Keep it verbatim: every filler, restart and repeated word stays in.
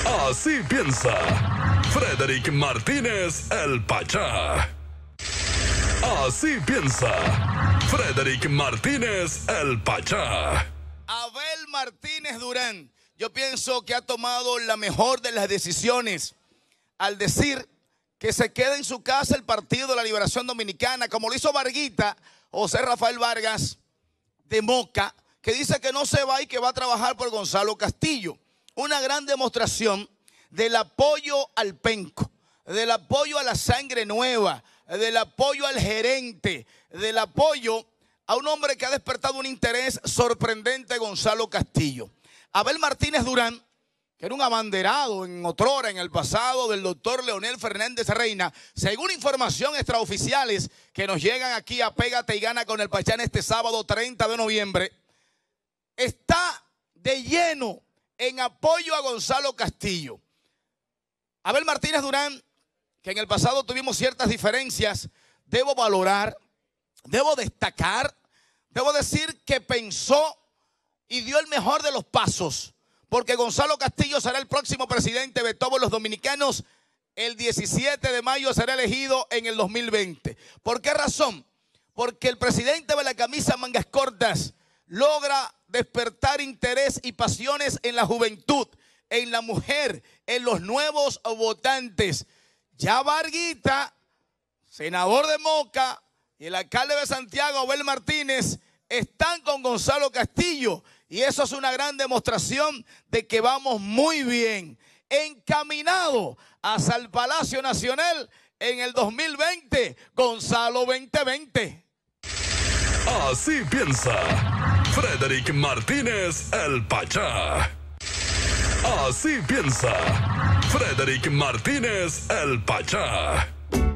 Así piensa Frederick Martínez, el Pachá. Así piensa Frederick Martínez, el Pachá. Abel Martínez Durán, yo pienso que ha tomado la mejor de las decisiones al decir que se queda en su casa el Partido de la Liberación Dominicana, como lo hizo Varguita, José Rafael Vargas de Moca, que dice que no se va y que va a trabajar por Gonzalo Castillo. Una gran demostración del apoyo al penco, del apoyo a la sangre nueva, del apoyo al gerente, del apoyo a un hombre que ha despertado un interés sorprendente, Gonzalo Castillo. Abel Martínez Durán, que era un abanderado en otrora, en el pasado, del doctor Leonel Fernández Reina, según información extraoficiales que nos llegan aquí a Pégate y Gana con el Pachá en este sábado treinta de noviembre, está de lleno en apoyo a Gonzalo Castillo. Abel Martínez Durán, que en el pasado tuvimos ciertas diferencias, debo valorar, debo destacar, debo decir que pensó y dio el mejor de los pasos, porque Gonzalo Castillo será el próximo presidente de todos los dominicanos. El diecisiete de mayo será elegido en el dos mil veinte. ¿Por qué razón? Porque el presidente de la camisa mangas cortas logra despertar interés y pasiones en la juventud, en la mujer, en los nuevos votantes. Ya Varguita, senador de Moca, y el alcalde de Santiago, Abel Martínez, están con Gonzalo Castillo. Y eso es una gran demostración de que vamos muy bien, encaminado hacia el Palacio Nacional en el dos mil veinte, Gonzalo veinte veinte. Así piensa Frederick Martínez, el Pachá. Así piensa Frederick Martínez, el Pachá.